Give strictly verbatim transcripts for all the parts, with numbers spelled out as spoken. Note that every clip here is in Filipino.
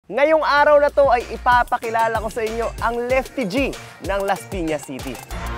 Ngayong araw na to ay ipapakilala ko sa inyo ang Lefty G ng Las Piñas City.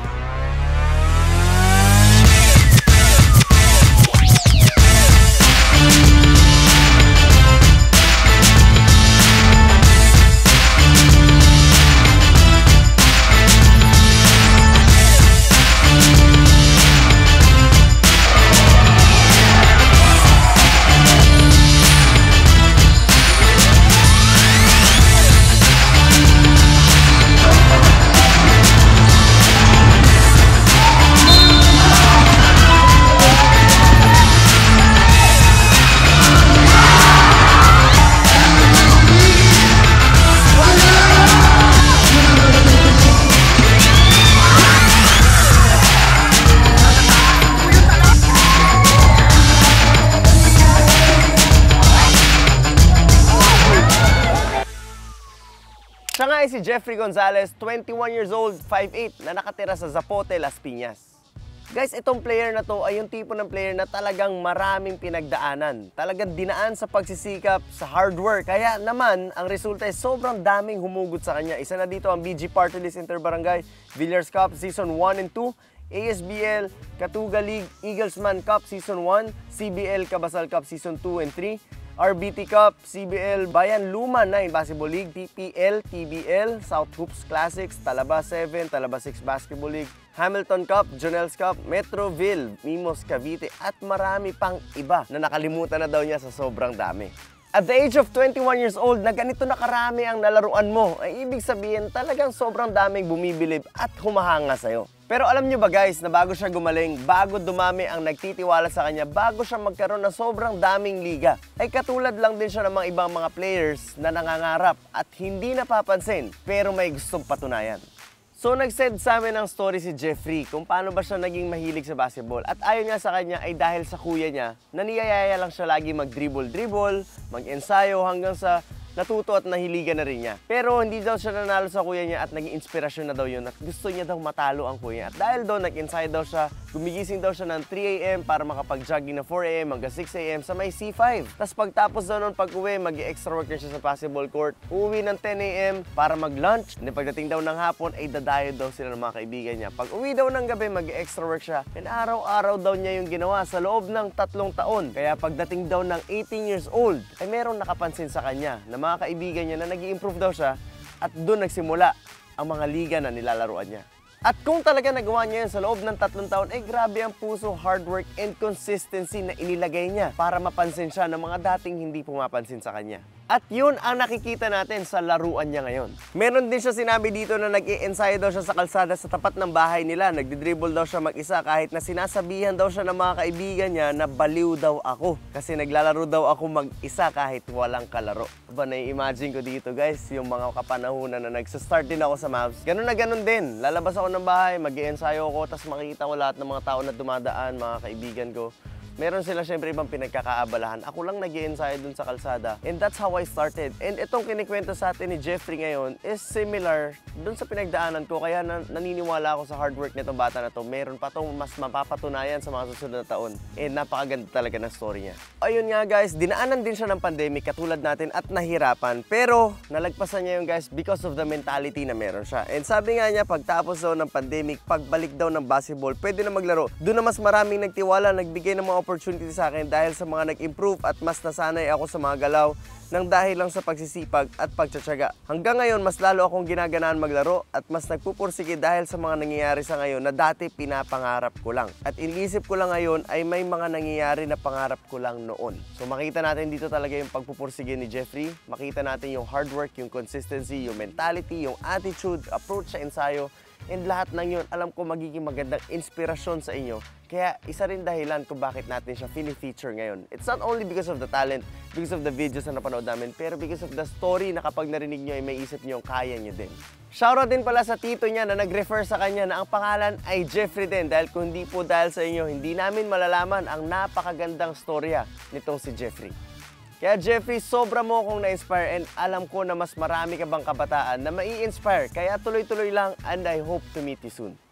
Siya nga ay si Jeffrey Gonzalez, twenty-one years old, five eight, na nakatira sa Zapote, Las Piñas. Guys, itong player na to ay yung tipo ng player na talagang maraming pinagdaanan. Talagang dinaan sa pagsisikap, sa hard work. Kaya naman, ang resulta ay sobrang daming humugot sa kanya. Isa na dito ang B G Party List Interbarangay, Villar's Cup Season one and two, A S B L, Katuga League, Eaglesman Cup Season one, C B L Kabasal Cup Season two and three, R B T Cup, C B L Bayan Luma nine Basketball League, T P L, T B L, South Hoops Classics, Talaba seven, Talaba six Basketball League, Hamilton Cup, Jonels Cup, Metroville, Mimos Cavite, at marami pang iba na nakalimutan na daw niya sa sobrang dami. At the age of twenty-one years old, na ganito na karami ang nalaruan mo, ay ibig sabihin talagang sobrang daming bumibilib at humahanga sa'yo. Pero alam nyo ba guys, na bago siya gumaling, bago dumami ang nagtitiwala sa kanya, bago siya magkaroon ng sobrang daming liga, ay katulad lang din siya ng mga ibang mga players na nangangarap at hindi napapansin pero may gustong patunayan. So nag-send sa amin ng story si Jeffrey kung paano ba siya naging mahilig sa basketball. At ayon nga sa kanya ay dahil sa kuya niya, naniyayaya lang siya lagi mag-dribble-dribble, mag-ensayo hanggang sa natuto at nahiligan na rin niya. Pero hindi daw siya nanalo sa kuya niya at naging inspirasyon na daw yun at gusto niya daw matalo ang kuya. At dahil doon, nag-ensayo daw siya, gumigising daw siya ng three A M para makapag-jogging na four A M hanggang six A M sa may C five. Tapos pagtapos daw noon, pag-uwi, mag-extra work na siya sa basketball court. Uuwi ng ten A M para mag-lunch. And pagdating daw ng hapon, ay dadayo daw sila ng mga kaibigan niya. Pag-uwi daw ng gabi, mag-extra work siya. And araw-araw daw niya yung ginawa sa loob ng tatlong taon. Kaya pagdating daw ng eighteen years old, ay merong nakapansin sa kanya na mga kaibigan niya na nag-i-improve daw siya at doon nagsimula ang mga liga na nilalaruan niya. At kung talaga nagawa niya yun sa loob ng tatlong taon, ay grabe ang puso, hard work, and consistency na inilagay niya para mapansin siya ng mga dating hindi pumapansin sa kanya. At yun ang nakikita natin sa laruan niya ngayon. Meron din siya sinabi dito na nag-i-ensayo daw siya sa kalsada sa tapat ng bahay nila. Nagdi-dribble daw siya mag-isa kahit na sinasabihan daw siya ng mga kaibigan niya na baliw daw ako. Kasi naglalaro daw ako mag-isa kahit walang kalaro. Aba, nai-imagine ko dito guys, yung mga kapanahunan na nagsastart din ako sa Mavs. Ganun na ganun din. Lalabas ako ng bahay, mag-i-ensayo ako, tapos makikita ko lahat ng mga tao na dumadaan, mga kaibigan ko. Meron sila syempre ibang pinagkakaabalahan. Ako lang nag-i-ensayo dun sa kalsada. And that's how I started. And itong kinikwento sa atin ni Jeffrey ngayon is similar dun sa pinagdaanan ko. Kaya nan naniniwala ako sa hard work nitong bata na to. Meron pa tong mas mapapatunayan sa mga susunod na taon. And napakaganda talaga ng story niya. Ayun nga guys, dinaanan din siya ng pandemic katulad natin at nahirapan. Pero nalagpasan niya yung guys because of the mentality na meron siya. And sabi nga niya, pagtapos daw ng pandemic, pagbalik daw ng basketball, pwede na maglaro. Doon na mas maraming nagtiwala, nagbigay ng mga opportunity sa akin dahil sa mga nag-improve at mas nasanay ako sa mga galaw nang dahil lang sa pagsisipag at pagtsatsaga. Hanggang ngayon, mas lalo akong ginaganaan maglaro at mas nagpupursige dahil sa mga nangyayari sa ngayon na dati pinapangarap ko lang. At iniisip ko lang ngayon ay may mga nangyayari na pangarap ko lang noon. So makita natin dito talaga yung pagpupursige ni Jeffrey. Makita natin yung hard work, yung consistency, yung mentality, yung attitude, approach sa ensayo. And lahat ng yun, alam ko magiging magandang inspirasyon sa inyo. Kaya isa rin dahilan kung bakit natin siya fini-feature ngayon. It's not only because of the talent, because of the videos na napanood namin, pero because of the story na kapag narinig nyo ay may isip nyo, kaya nyo din. Shoutout din pala sa tito niya na nag-refer sa kanya na ang pangalan ay Jeffrey din. Dahil kung hindi po dahil sa inyo, hindi namin malalaman ang napakagandang storya nitong si Jeffrey. Kaya Jeffrey, sobra mo akong na-inspire and alam ko na mas marami ka bang kabataan na mai-inspire. Kaya tuloy-tuloy lang and I hope to meet you soon.